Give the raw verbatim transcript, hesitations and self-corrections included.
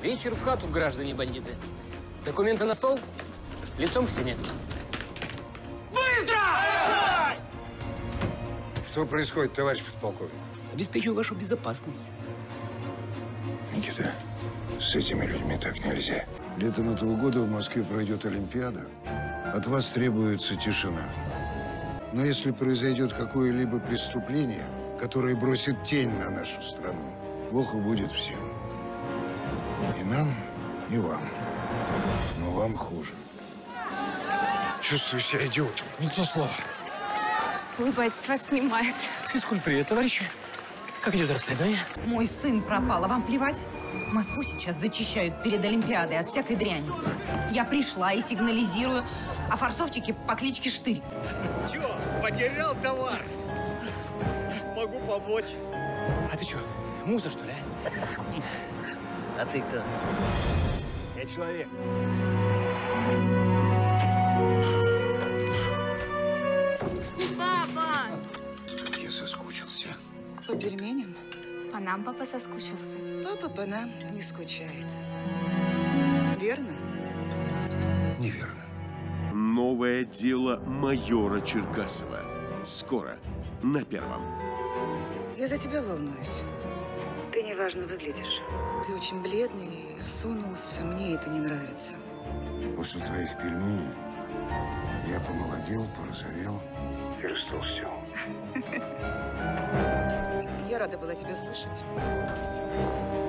Вечер в хату, граждане бандиты. Документы на стол, лицом к стене. Быстро! Что происходит, товарищ подполковник? Обеспечиваю вашу безопасность. Никита, с этими людьми так нельзя. Летом этого года в Москве пройдет Олимпиада. От вас требуется тишина. Но если произойдет какое-либо преступление, которое бросит тень на нашу страну, плохо будет всем. И нам, и вам. Но вам хуже. Чувствую себя идиотом. Никто слова. Улыбайтесь, вас снимает. Физкульт-привет, товарищи. Как идет расследование? Мой сын пропал, а вам плевать? Москву сейчас зачищают перед Олимпиадой от всякой дряни. Я пришла и сигнализирую о форсовчике по кличке Штырь. Чё, потерял товар? Могу помочь. А ты что, мусор, что ли, а? А ты кто? Я человек. Папа! Как я соскучился. По пельменям? По нам папа соскучился. Папа по нам не скучает. Верно? Неверно. Новое дело майора Черкасова. Скоро на Первом. Я за тебя волнуюсь. Ты неважно выглядишь. Ты очень бледный и сунулся. Мне это не нравится. После твоих пельменей я помолодел, порозовел и растолстел. Я рада была тебя слышать.